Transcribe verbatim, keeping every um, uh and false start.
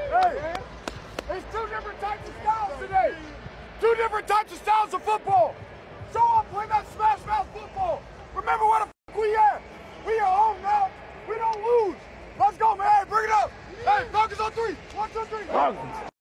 Hey, it's two different types of styles today. Two different types of styles of football. Show up, play that smash mouth football. Remember where the f we at. We are home now. We don't lose. Let's go, man. Bring it up. Hey, Falcons on three. One, two, three. Falcons.